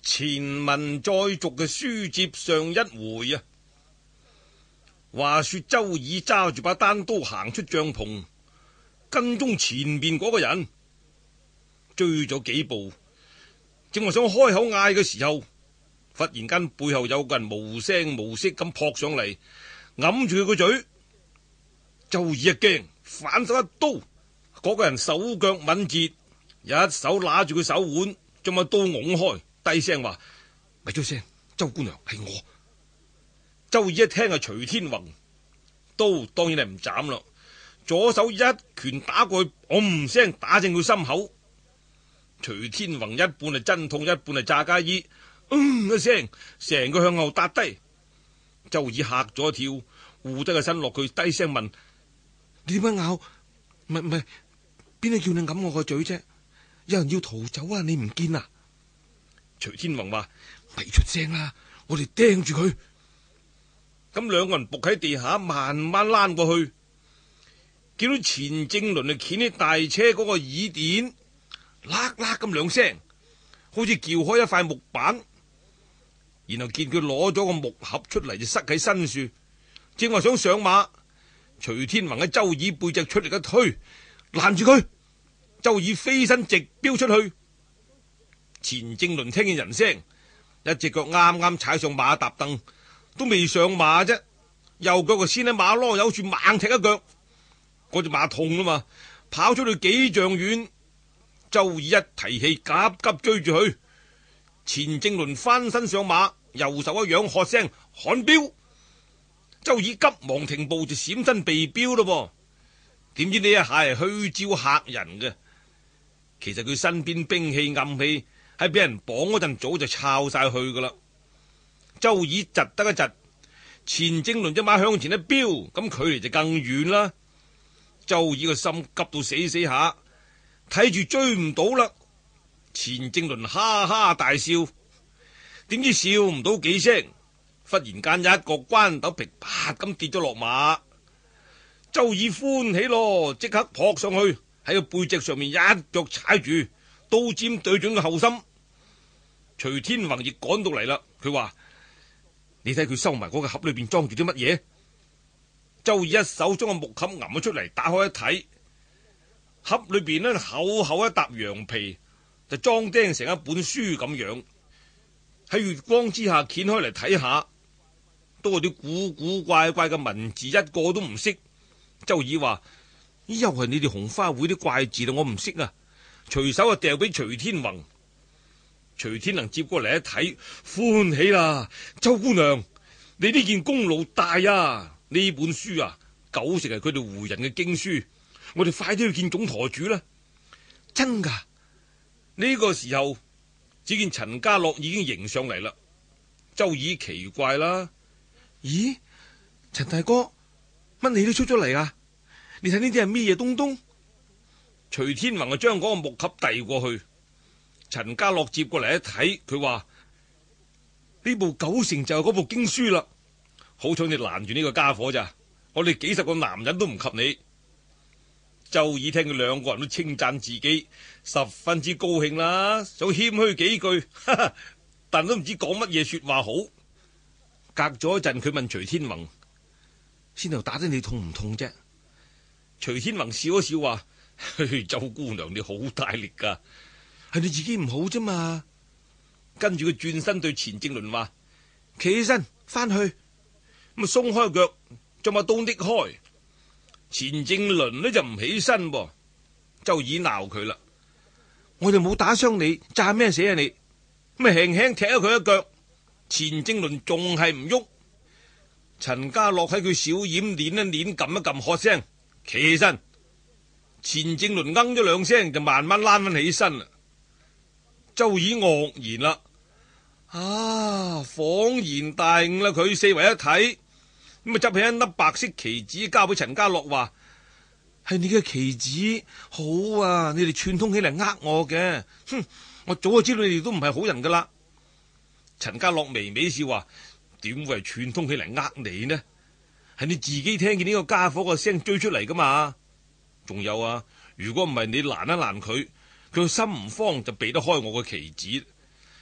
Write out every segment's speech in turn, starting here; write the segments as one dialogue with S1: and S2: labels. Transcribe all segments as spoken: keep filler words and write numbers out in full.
S1: 前文再續嘅書接上一回啊，話說周爾揸住把單刀行出帳篷，跟蹤前面嗰個人，追咗幾步，正話想開口嗌嘅時候，忽然間背後有個人無聲無息咁撲上嚟，揞住佢個嘴。周爾一驚，反手一刀，嗰個人手腳敏捷，一手拿住佢手腕，將把刀拱開，低聲話：咪咗聲，周姑娘係我。周爾一聽係徐天宏，刀當然係唔斬啦，左手一拳打過去，嗡聲打正佢心口。徐天宏一半係真痛，一半係炸家衣，嗯一聲，成個向後搭低。周爾嚇咗一跳，護低個身落去，低聲問：你點樣咬？唔係唔係，邊個叫你揞我個嘴啫？有人要逃走啊！你唔見啊？徐天宏話：咪出聲啦，我哋盯住佢。咁兩個人伏喺地下，慢慢躝過去，見到錢正倫啊，掀起大車嗰個耳墊，啦啦咁兩聲，好似撬開一塊木板，然後見佢攞咗個木盒出嚟，就塞喺身處，正話想上馬。徐天宏喺周爾背脊出力一推，攔住佢。周爾飛身直飆出去。錢正倫聽見人聲，一隻腳啱啱踩上馬踏凳，都未上馬啫，右腳就先喺馬囉柚處猛踢一腳，嗰隻馬痛啦嘛，跑出去幾丈遠。周爾一提氣，急急追住佢。錢正倫翻身上馬，右手一揚，喝聲喊標。周爾急忙停步，就閃身避標咯。點知呢一下係虛招嚇人嘅，其實佢身邊兵器暗器喺俾人綁嗰陣早就抄晒去噶啦。周爾窒得一窒，錢正倫隻馬向前一飆，咁距離就更遠啦。周爾個心急到死死下，睇住追唔到啦。錢正倫哈哈大笑，點知笑唔到幾聲，忽然間一個關斗噼啪咁跌咗落馬。周爾歡喜咯，即刻撲上去，喺個背脊上面一腳踩住，刀尖對準個後心。徐天宏亦趕到嚟啦，佢話：你睇佢收埋嗰個盒裏邊裝住啲乜嘢？周爾一手將個木盒揞咗出嚟，打開一睇，盒裏邊呢厚厚一沓羊皮，就裝釘成一本書咁樣。喺月光之下掀開嚟睇下，都係啲古古怪怪嘅文字，一個都唔識。周爾話：又係你哋紅花會啲怪字啦，我唔識啊！隨手就掉俾徐天宏。徐天宏接過嚟一睇，歡喜啦！周姑娘，你呢件功勞大啊！呢本書啊，九成係佢哋胡人嘅經書，我哋快啲去見總舵主啦！真噶？呢個時候，只見陳家樂已經迎上嚟啦。周爾奇怪啦：咦，陳大哥，乜你都出咗嚟啊？你睇呢啲係咩嘢東東？徐天宏就將嗰個木盒遞過去。陳家樂接過嚟一睇，佢話：呢部九成就係嗰部經書啦。好彩你攔住呢個家伙咋，我哋幾十個男人都唔及你。周爾聽佢兩個人都稱讚自己，十分之高興啦，想謙虛幾句，哈哈，但都唔知講乜嘢說話好。隔咗一陣，佢問徐天宏：先頭打得你痛唔痛啫？徐天宏笑一笑話：周姑娘你好大力噶，係你自己唔好啫嘛。跟住佢轉身對錢正倫話：企起身，翻去。咁啊鬆開腳，將把刀搦開。錢正倫呢就唔起身噃。周爾鬧佢啦：我就冇打傷你，炸咩死啊你？咁啊輕輕踢咗佢一腳。錢正倫仲係唔喐。陳家樂喺佢小掩捻一捻，撳一撳，喝聲企起身。錢正倫嗯咗兩聲，就慢慢躝翻起身啦。周爾愕然啦，啊，恍然大悟啦！佢四圍一睇，咁啊執起一粒白色棋子，交俾陳家樂話：係你嘅棋子，好啊！你哋串通起嚟呃我嘅，哼！我早就知道你哋都唔係好人噶啦。陳家樂微微笑話：點會係串通起嚟呃你呢？係你自己聽見呢個家伙個聲追出嚟噶嘛？仲有啊，如果唔係你攔一攔佢，佢個心唔慌就避得開我個棋子。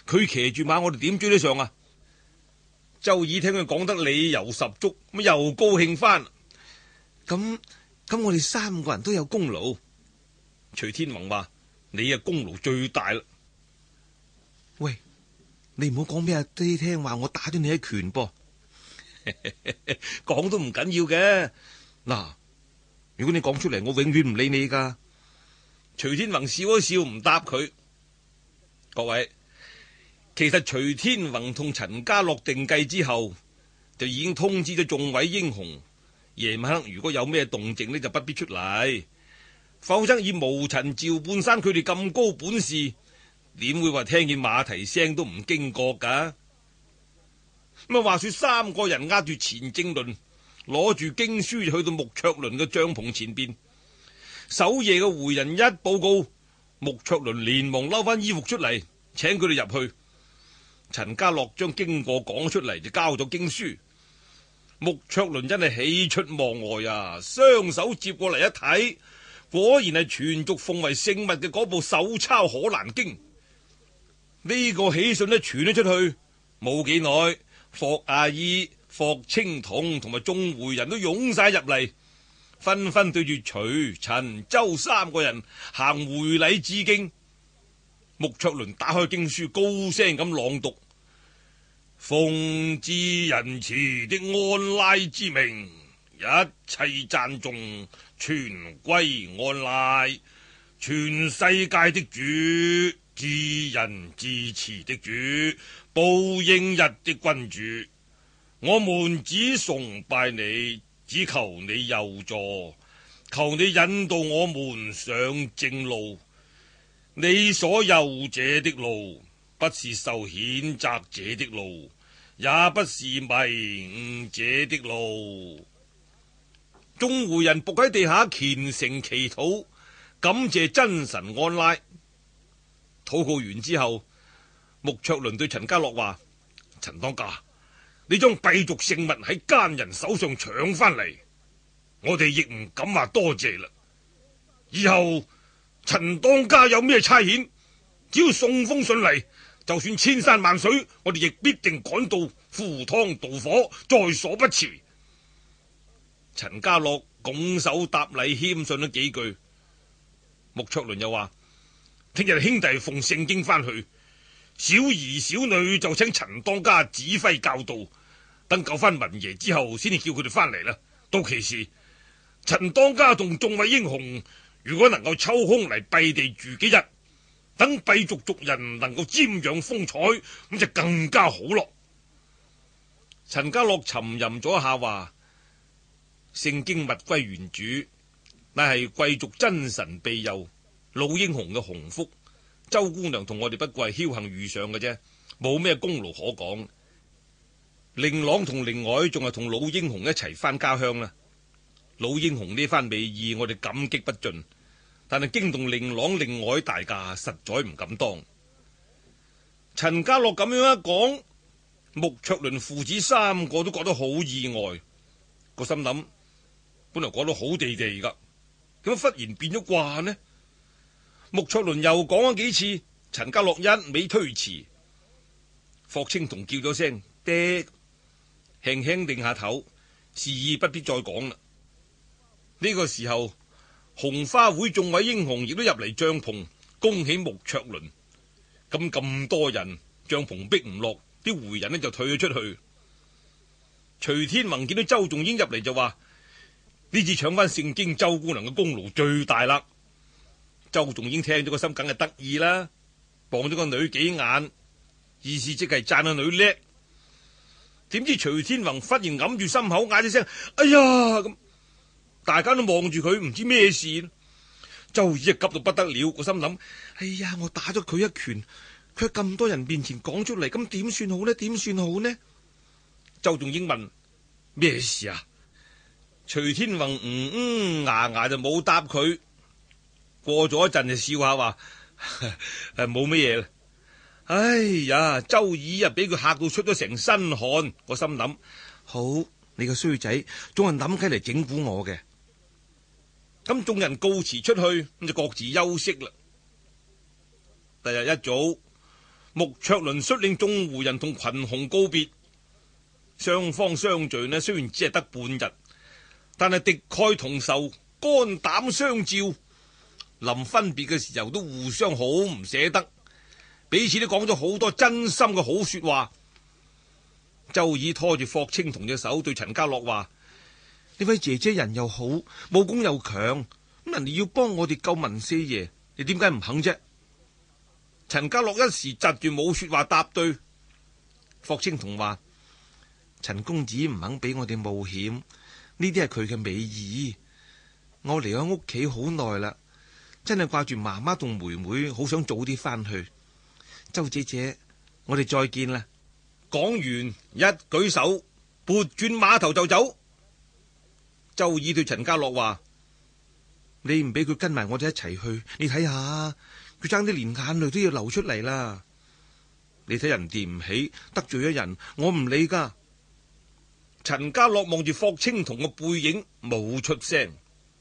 S1: 佢騎住馬，我哋點追得上啊？周耳聽佢講得理由十足，咁又高興翻。
S2: 咁咁，我哋三個人都有功勞。
S1: 徐天宏話：你啊功勞最大啦。
S2: 喂，你唔好講俾阿爹聽話，我打咗你一拳噃。
S1: 講都唔緊要嘅。
S2: 嗱，如果你講出嚟，我永遠唔理你噶。
S1: 徐天宏笑一笑，唔答佢。各位，其實徐天宏同陳家洛定計之後，就已經通知咗眾位英雄，夜晚黑如果有咩動靜呢，就不必出嚟，否則以無塵趙半山佢哋咁高本事，點會話聽見馬蹄聲都唔驚覺噶？咁啊，話說三個人押住錢正倫，攞住經書就去到穆卓倫嘅帳篷前邊。守夜嘅回人一報告，穆卓倫連忙嬲翻衣服出嚟，請佢哋入去。陳家洛將經過講出嚟，就交咗經書。穆卓倫真係喜出望外啊！雙手接過嚟一睇，果然係全族奉為聖物嘅嗰部手抄可蘭經。呢個喜訊呢傳咗出去，冇幾耐，霍阿姨、霍青桐同埋眾回人都湧晒入嚟，紛紛對住徐、陳、周三個人行回禮致敬。穆卓倫打開經書，高聲咁朗讀：奉至仁慈的安拉之名，一切讚頌全歸安拉，全世界的主，至仁至慈的主，報應日的君主。我們只崇拜你，只求你佑助，求你引導我們上正路。你所佑者的路，不是受譴責者的路，也不是迷誤者的路。眾回人伏喺地下虔誠祈禱，感謝真神安拉。禱告完之後，穆卓倫對陳家洛話：陳當家，你將敝族聖物喺奸人手上搶翻嚟，我哋亦唔敢話多謝啦。以後陳當家有咩差遣，只要送封信嚟，就算千山萬水，我哋亦必定趕到，赴湯蹈火，在所不辭。陳家洛拱手答禮，謙遜咗幾句。穆卓倫又話：聽日兄弟奉聖經翻去，小兒小女就請陳當家指揮教導，等救翻文爺之後，先至叫佢哋翻嚟啦。到其時，陳當家同眾位英雄，如果能夠抽空嚟敝地住幾日，等敝族族人能夠瞻仰風采，咁就更加好咯。陳家洛沉吟咗一下，話：聖經物歸原主，乃係貴族真神庇佑，老英雄嘅鴻福。周姑娘同我哋不過係僥幸遇上嘅啫，冇咩功勞可講。令郎同令外仲係同老英雄一齊翻家鄉啦。老英雄呢番美意，我哋感激不盡，但係驚動令郎令外大駕，實在唔敢當。陳家洛咁樣一講，穆卓倫父子三個都覺得好意外，個心諗本來講得好地地噶，點解忽然變咗卦呢？穆卓倫又講咗幾次，陳家洛一味推辭。霍青桐叫咗聲爹，輕輕定下頭，示意不必再講啦。呢個時候，紅花會眾位英雄亦都入嚟帳篷，恭喜穆卓倫。咁咁多人，帳篷逼唔落，啲回人呢就退咗出去。徐天宏見到周仲英入嚟就話：呢次搶翻聖經，周姑娘嘅功勞最大啦。周仲英聽咗個心梗係得意啦，望咗個女幾眼，意思即係讚個女叻。點知徐天宏忽然揞住心口，嗌一聲：哎呀！咁大家都望住佢，唔知咩事。周耳急到不得了，個心諗：哎呀，我打咗佢一拳，佢喺咁多人面前講出嚟，咁點算好呢？點算好呢？周仲英問：咩事啊？徐天宏嗯嗯牙牙就冇答佢。過咗一陣就笑下話：誒，冇乜嘢啦。哎呀，周耳啊，俾佢嚇到出咗成身汗。我心諗：好，你個衰仔，總係諗起嚟整蠱我嘅。咁眾人告辭出去，咁就各自休息啦。第日一早， 穆卓倫率領眾胡人同群雄告別，雙方相聚呢，雖然只係得半日，但係敵愾同仇，肝膽相照。臨分別嘅時候都互相好唔捨得，彼此都講咗好多真心嘅好說話。周爾拖住霍青桐隻手對陳家樂話：
S2: 呢位姐姐人又好，武功又強，咁人哋要幫我哋救文四爺，你點解唔肯啫？
S1: 陳家樂一時窒住冇說話答對。
S2: 霍青桐話：陳公子唔肯俾我哋冒險，呢啲係佢嘅美意。我離開屋企好耐啦，真係掛住媽媽同妹妹，好想早啲翻去。周姐姐，我哋再見啦。
S1: 講完一舉手撥轉馬頭就走。周爾對陳家樂話：
S2: 你唔俾佢跟埋我哋一齊去，你睇下佢爭啲連眼淚都要流出嚟啦。你睇人哋唔起，得罪咗人，我唔理噶。
S1: 陳家樂望住霍青桐嘅背影，冇出聲。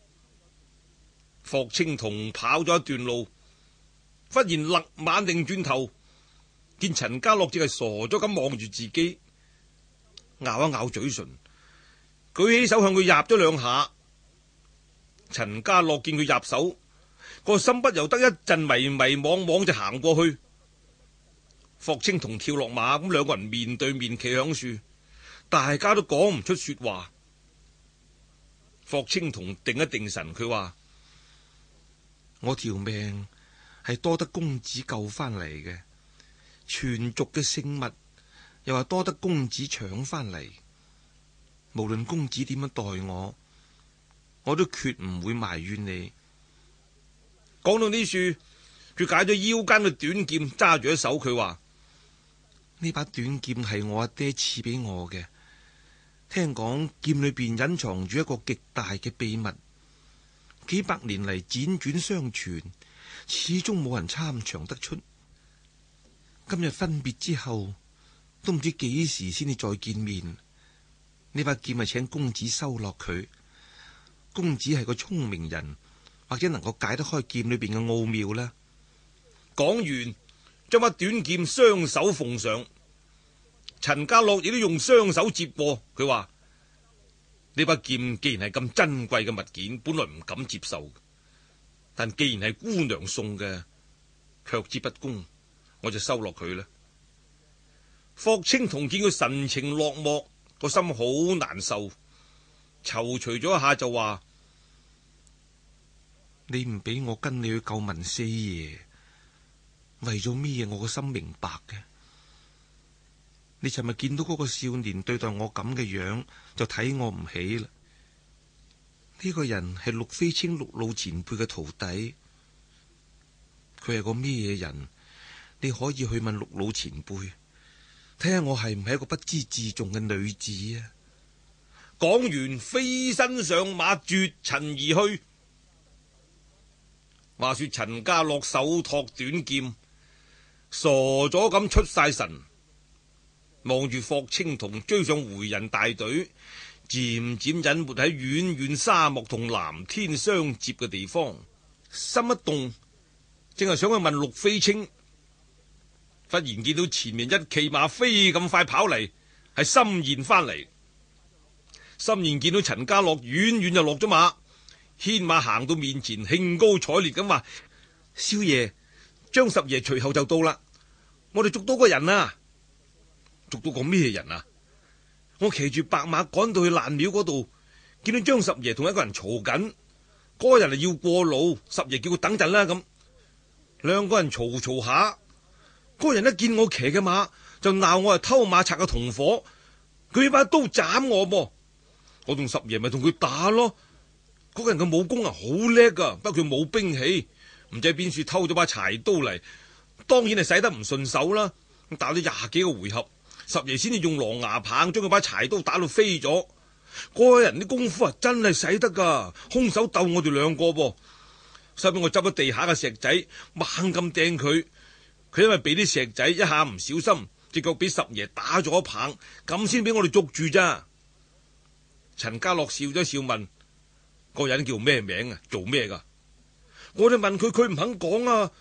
S1: 霍青桐跑咗一段路，忽然勒馬擰轉頭，見陳家樂只係傻咗咁望住自己，咬一咬嘴唇，舉起手向佢入咗兩下。陳家樂見佢入手，個心不由得一陣迷迷惘惘就行過去。霍青桐跳落馬，咁兩個人面對面企響樹，大家都講唔出說話。霍青桐定一定神，佢話：
S2: 我條命係多得公子救翻嚟嘅，全族嘅聖物又話多得公子搶翻嚟。無論公子點樣待我，我都決唔會埋怨你。
S1: 講到呢處，佢解咗腰間嘅短劍，揸住一手，佢話：
S2: 呢把短劍係我阿爹賜俾我嘅，聽講劍裏邊隱藏住一個極大嘅秘密，幾百年嚟輾轉相傳，始終冇人參詳得出。今日分別之後，都唔知幾時先至再見面。呢把劍係請公子收落佢。公子係個聰明人，或者能夠解得開劍裏邊嘅奧妙啦。
S1: 講完，將把短劍雙手奉上。陳家樂亦都用雙手接過，佢話：呢把劍既然係咁珍貴嘅物件，本來唔敢接受，但既然係姑娘送嘅，卻之不恭，我就收落佢啦。霍青桐見佢神情落寞，個心好難受，躊躇咗一下就話：
S2: 你唔俾我跟你去救文四爺，為咗咩嘢？我個心明白嘅。你尋日見到嗰個少年對待我咁嘅樣，就睇我唔起啦。呢個人係陸飛清陸老前輩嘅徒弟，佢係個咩嘢人？你可以去問陸老前輩，睇下我係唔係一個不知自重嘅女子啊！
S1: 講完，飛身上馬，絕塵而去。話說陳家樂手托短劍，傻咗咁出晒神，望住霍青桐追上回人大隊，漸漸隱沒喺遠遠沙漠同藍天相接嘅地方，心一動，正係想去問陸飛清，忽然見到前面一騎馬飛咁快跑嚟，係心妍翻嚟。心妍見到陳家樂遠遠就落咗馬，牽馬行到面前，興高采烈咁話：少爺，張十爺隨後就到啦，我哋捉到個人啊！捉到個咩人啊？我騎住白馬趕到去爛廟嗰度，見到張十爺同一個人嘈緊，嗰個人係要過路，十爺叫佢等陣啦。咁兩個人嘈嘈下，嗰個人一見我騎嘅馬，就鬧我係偷馬賊嘅同伙，佢把刀斬我噃。我同十爺咪同佢打咯。嗰個人嘅武功啊好叻噶，不過佢冇兵器，唔知喺邊處偷咗把柴刀嚟，當然係使得唔順手啦。打咗廿幾個回合，十爺先至用狼牙棒將佢把柴刀打到飛咗。嗰個人啲功夫啊真係使得噶，空手鬥我哋兩個噃。收尾我執咗地下嘅石仔，猛咁掟佢，佢因為俾啲石仔一下唔小心，隻腳俾十爺打咗一棒，咁先俾我哋捉住咋。陳家樂笑咗笑問：嗰個人叫咩名啊？做咩噶？我哋問佢，佢唔肯講啊。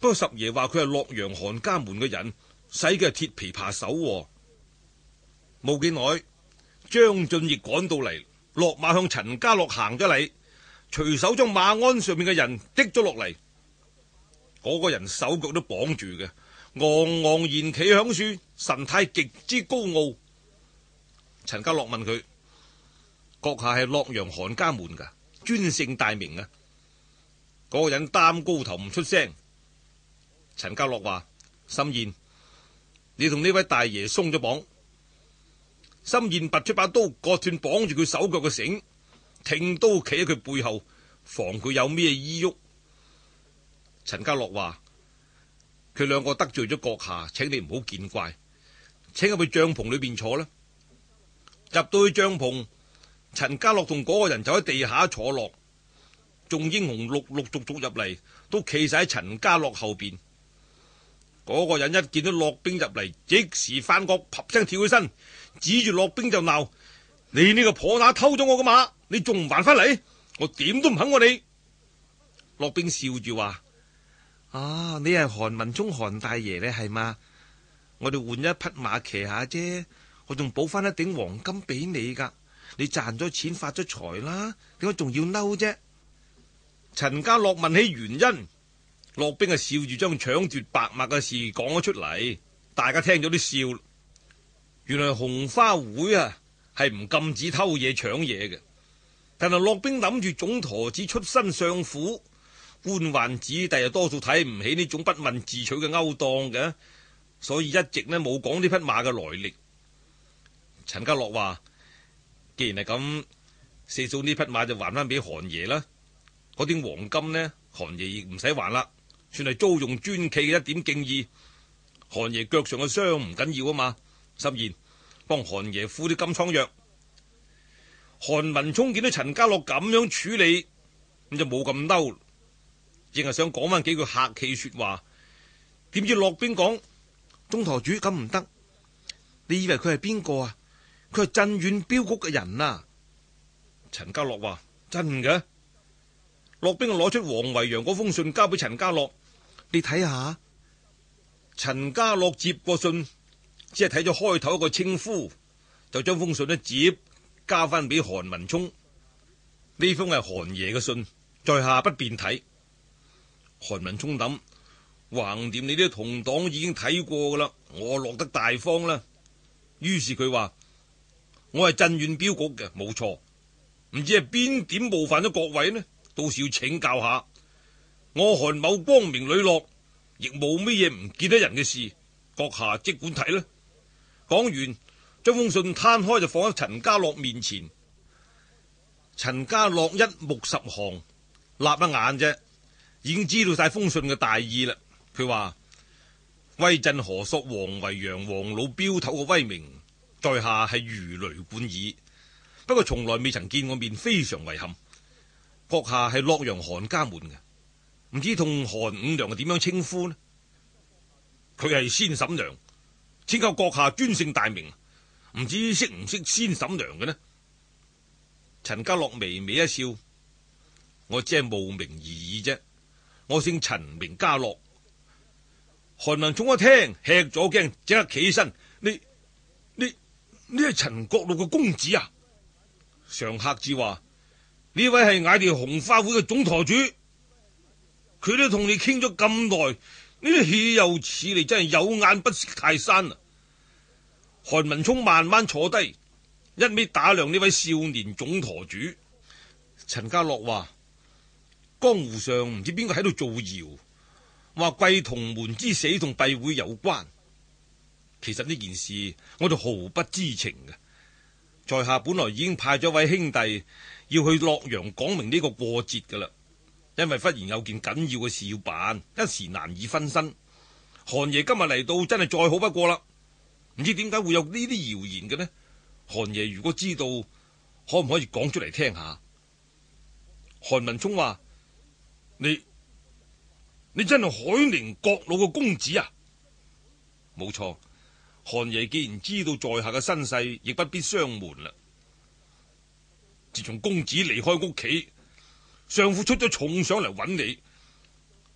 S1: 不過十爺話佢係洛陽韓家門嘅人，使嘅係鐵琵琶手喎。冇幾耐，張俊亦趕到嚟，落馬向陳家洛行咗禮，隨手將馬鞍上面嘅人擊咗落嚟。嗰、那個人手腳都綁住嘅，昂昂然企響樹，神態極之高傲。陳家洛問佢：閣下係洛陽韓家門噶，尊姓大名啊？嗰、那個人擔高頭唔出聲。陳家洛話：心燕，你同呢位大爺鬆咗綁。心燕拔出把刀，割斷綁住佢手腳嘅繩，挺刀企喺佢背後，防佢有咩依喐。陳家洛話：佢兩個得罪咗閣下，請你唔好見怪，請入去帳篷裏邊坐啦。入到去帳篷，陳家洛同嗰個人就喺地下坐落，眾英雄陸陸續續入嚟，都企晒喺陳家洛後邊。嗰個人一見到駱兵入嚟，即時翻國，啪聲跳起身，指住駱兵就鬧：你呢個破乸偷咗我嘅馬，你仲唔還翻嚟？我點都唔肯我你。駱兵笑住話：啊，你係韓文忠韓大爺呢係嘛？我哋換一匹馬騎下啫，我仲補翻一頂黃金俾你噶。你賺咗錢發咗財啦，點解仲要嬲啫？陳家洛問起原因。駱兵啊，笑住將搶奪白馬嘅事講咗出嚟，大家聽咗啲笑。原來紅花會啊係唔禁止偷嘢搶嘢嘅，但係駱兵諗住總舵子出身相府，官宦子弟啊多數睇唔起呢種不問自取嘅勾當嘅，所以一直呢冇講呢匹馬嘅來歷。陳家洛話：既然係咁，四數呢匹馬就還翻俾韓爺啦。嗰啲黃金呢，韓爺亦唔使還啦。算係租用專契嘅一點敬意，韓爺腳上嘅傷唔緊要啊嘛。心燕幫韓爺敷啲金瘡藥。韓文聰見到陳家洛咁樣處理，咁就冇咁嬲，淨係想講翻幾句客氣說話。點知駱兵講：中舵主咁唔得，你以為佢係邊個啊？佢係鎮遠鏢局嘅人啊！陳家洛話：真嘅？駱兵攞出黃維揚嗰封信交俾陳家洛。你睇下。陳家洛接過信，只係睇咗開頭一個稱呼，就將封信一接交翻俾韓文聰。呢封係韓爺嘅信，在下不便睇。韓文聰諗，橫掂你啲同黨已經睇過噶啦，我落得大方啦。於是佢話：我係鎮遠鏢局嘅，冇錯。唔知係邊點冒犯咗各位呢？到時要請教下。我韓某光明磊落，亦冇乜嘢唔見得人嘅事，閣下即管睇啦。講完，將封信攤開就放喺陳家洛面前。陳家洛一目十行，立一眼啫，已經知道晒封信嘅大意啦。佢話：威震河朔黃維揚黃老鏢頭嘅威名，在下係如雷貫耳，不過從來未曾見過面，非常遺憾。閣下係洛陽韓家門嘅，唔知同韓五娘係點樣稱呼呢？佢係先嬸娘，請教閣下尊姓大名，唔知識唔識先嬸娘嘅呢？陳家洛微微一笑：我只係慕名而已啫，我姓陳，名家洛。韓文聰一聽，吃咗驚，即刻企起身：你你你係陳國祿嘅公子啊？常客之話：呢位係我哋紅花會嘅總舵主，佢都同你傾咗咁耐，呢啲豈有此理，真係有眼不識泰山啊！韓文聰慢慢坐低，一味打量呢位少年總舵主。陳家洛話：江湖上唔知邊個喺度造謠，話貴同門之死同弊會有關。其實呢件事我就毫不知情嘅。在下本來已經派咗位兄弟要去洛陽講明呢個過節噶啦，因為忽然有件緊要嘅事要辦，一時難以分身。韓爺今日嚟到，真係再好不過啦。唔知點解會有呢啲謠言嘅呢？韓爺如果知道，可唔可以講出嚟聽下？韓文聰話：你你真係海寧國老嘅公子啊？冇錯。韓爺既然知道在下嘅身世，亦不必相瞞啦。自從公子離開屋企，相府出咗重賞嚟揾你，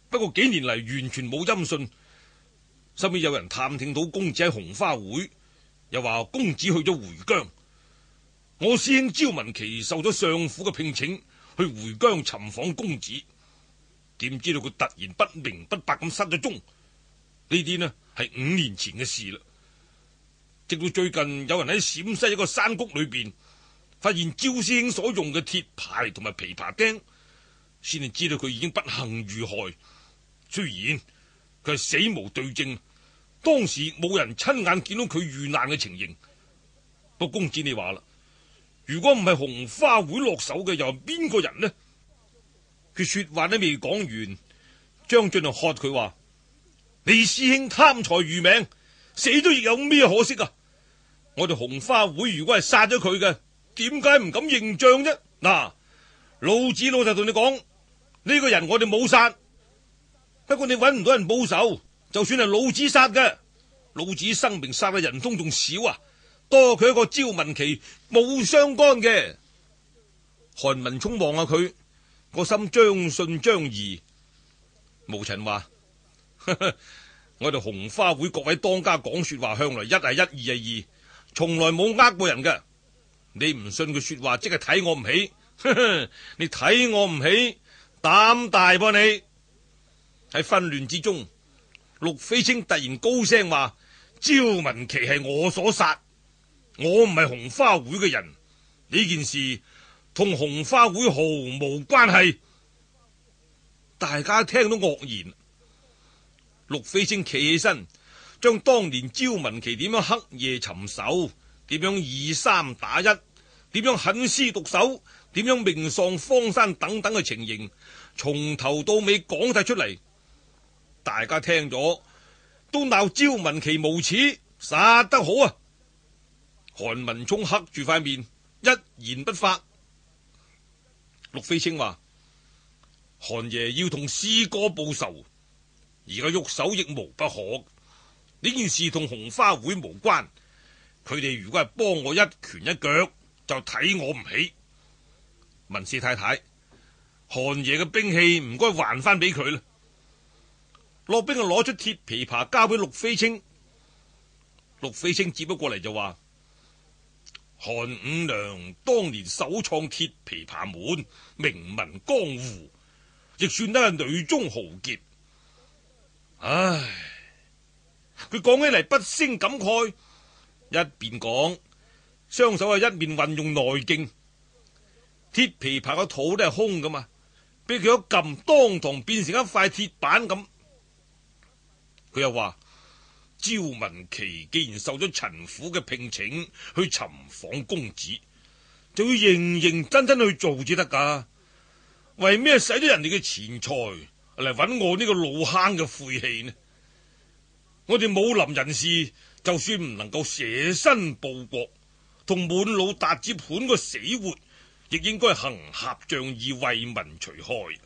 S1: 不過幾年嚟完全冇音訊。後尾有人探聽到公子喺紅花會，又話公子去咗回疆。我師兄焦文琪受咗相府嘅聘請，去回疆尋訪公子，點知道佢突然不明不白咁失咗蹤。呢啲呢係五年前嘅事啦。直到最近，有人喺陝西一個山谷裏邊發現焦師兄所用嘅鐵牌同埋琵琶釘，先至知道佢已經不幸遇害。雖然佢係死無對證，當時冇人親眼見到佢遇難嘅情形。不過公子你話啦，如果唔係紅花會落手嘅，又係邊個人呢？佢說話都未講完，張俊就喝佢話：你師兄貪財如命，死咗亦有咩可惜啊？我哋紅花會如果係殺咗佢嘅，點解唔敢認賬啫？嗱，老子老實同你講，呢個人我哋冇殺，不過你搵唔到人報仇，就算係老子殺嘅，老子生平殺嘅人通仲少啊，多佢一個焦文琪冇相干嘅。韓文聰望下佢，個心將信將疑。無塵話：我哋紅花會各位當家講說話，向來一係一，二係二，從來冇呃過人嘅。你唔信佢說話，即係睇我唔起。你睇我唔起，膽大噃你！喺紛亂之中，陸飛清突然高聲話：焦文琪係我所殺，我唔係紅花會嘅人，呢件事同紅花會毫無關係。大家聽到愕然。陸飛清企起身，將當年焦文琪點樣黑夜尋仇，點樣以三打一，點樣狠師毒手，點樣命喪荒山等等嘅情形，從頭到尾講晒出嚟。大家聽咗都鬧焦文琪無恥，殺得好啊！韓文聰黑住塊面，一言不發。陸飛清話：韓爺要同師哥報仇，而家喐手亦無不可。呢件事同紅花會無關，佢哋如果係幫我一拳一腳，就睇我唔起。文氏太太，韓爺嘅兵器唔該還翻俾佢啦。駱兵就攞出鐵琵琶交俾陸飛清，陸飛清接咗過嚟就話：韓五娘當年首創鐵琵琶門，名聞江湖，亦算得係女中豪傑。唉，佢講起嚟不勝感慨，一邊講，雙手係一面運用內勁。鐵琵琶個肚都係空噶嘛，俾佢一撳，當堂變成一塊鐵板咁。佢又話：焦文琪既然受咗陳府嘅聘請去尋訪公子，就要認認真真去做至得噶。為咩使咗人哋嘅錢財嚟搵我呢個老坑嘅晦氣呢？我哋武林人士就算唔能夠捨身報國，同滿老達子盤個死活，亦應該行俠仗義，為民除害。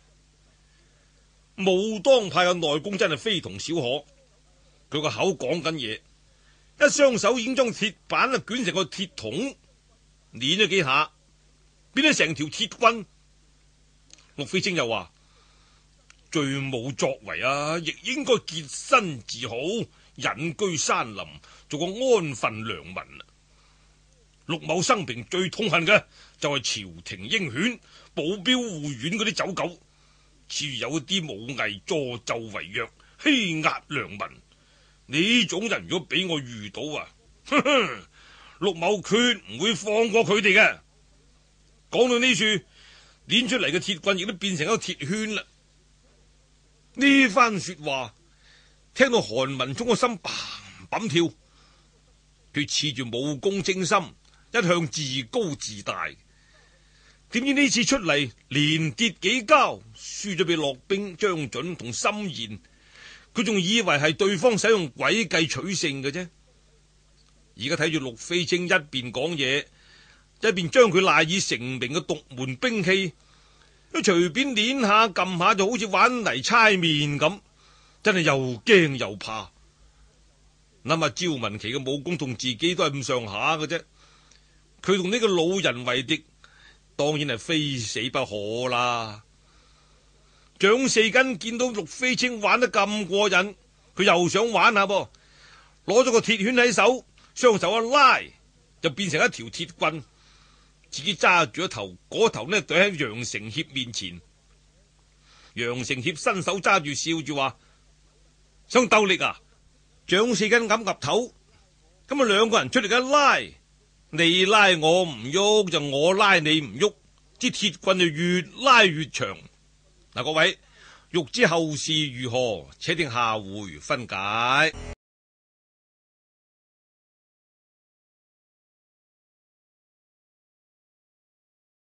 S1: 武當派嘅內功真係非同小可，佢個口講緊嘢，一雙手已經將鐵板啊捲成個鐵桶，捻咗幾下，變咗成條鐵棍。陸飛清又話：最冇作為啊，亦應該潔身自好，隱居山林，做個安分良民。陸某生平最痛恨嘅就係朝廷鷹犬、保鏢護院嗰啲走狗。似有啲武藝助紂為虐，欺壓良民，呢種人如果俾我遇到啊，呵呵，陸某決唔會放過佢哋嘅。講到呢處，捻出嚟嘅鐵棍亦都變成一個鐵圈啦。呢番說話聽到韓文聰個心砰砰跳，佢恃住武功精深，一向自高自大。點知呢次出嚟連跌幾跤，輸咗俾駱兵、張準同心妍，佢仲以為係對方使用詭計取勝嘅啫。而家睇住陸飛清一邊講嘢，一邊將佢賴以成名嘅獨門兵器，都隨便捻下撳下，就好似玩泥猜麵咁，真係又驚又怕。諗下焦文琪嘅武功同自己都係咁上下嘅啫，佢同呢個老人為敵，當然係非死不可啦。 蔣四根見到陸飛青玩得咁過癮，佢又想玩下噃，攞咗個鐵圈喺手，雙手一拉就變成一條鐵棍，自己揸住一頭，嗰頭呢對喺楊成協面前。楊成協伸手揸住，笑住話：想鬥力啊！蔣四根岌岌頭，咁啊兩個人出力一拉，你拉我唔喐就我拉你唔喐，支鐵棍就越拉越長。嗱，各位欲知後事如何，且聽下回分解。